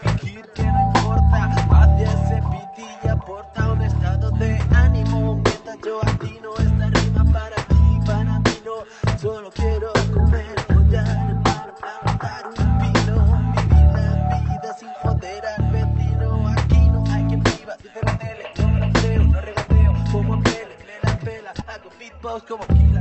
fingir que no importa. Hacia ese beat y aporta un estado de ánimo. Mientras yo atino esta rima para ti, para mí no. Solo quiero comer, follar, en mano, plantar un pino. Vivir la vida sin joder al vecino. Aquí no hay quien viva diferente. No me la creo, no regateo como Pele, me la pela. Hago beatbox como Kilo.